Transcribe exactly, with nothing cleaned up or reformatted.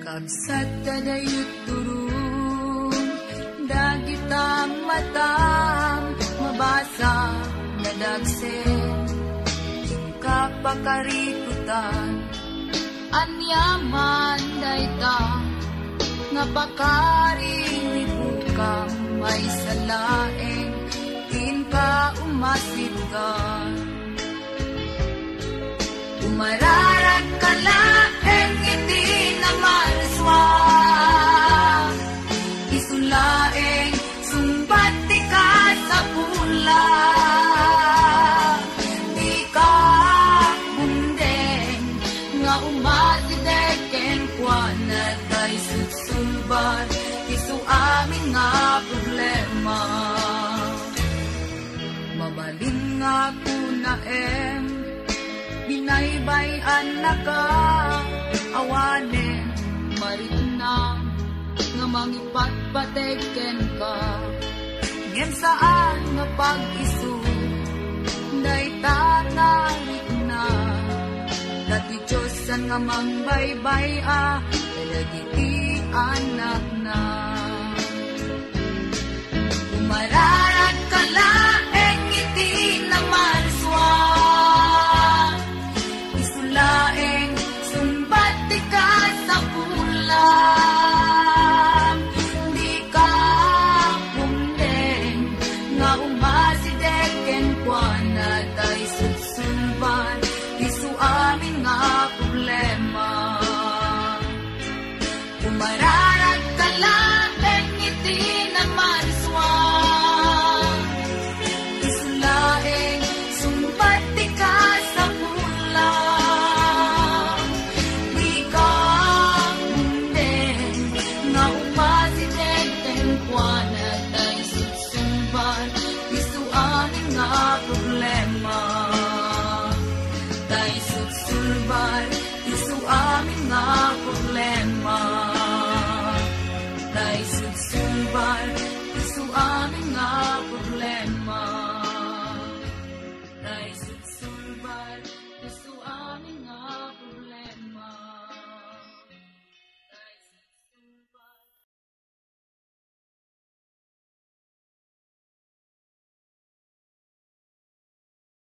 Kabsat kadayut turun, dagitang matam, mabasa nadagsen, kapakarikutan, anyaman dayta, nga pakaribukam ay salaeng, kin ka umasit ka. Umararat ka laeng, hindi naman swak, isulaeng, sumbati ka sa pula. Di ka bundeng, nga umatideken kwa na tay sutsulban, isu amin nga problema. Mabalin nga kuna em, binaybayan na ka, awanen, marinang, nga mangipatpateken ka. Ngem saan nga pag-isu, day tanarik na, dati Diyosan nga mangbaybay a, talagiti anak na. Umararat ka laeng, iti naman swak, isulaeng, sumbati ka sa pulang. Di ka bumdeng, nga umasideken kwa na tay sutsulban, isu amin nga problema. Umararat ka laeng, iti naman swak, isulaeng, sumbati ka sa pulang. Di ka bumdeng, nga umasideken kwa na tay sutsulban, isu amin nga problema. Tay sutsulban,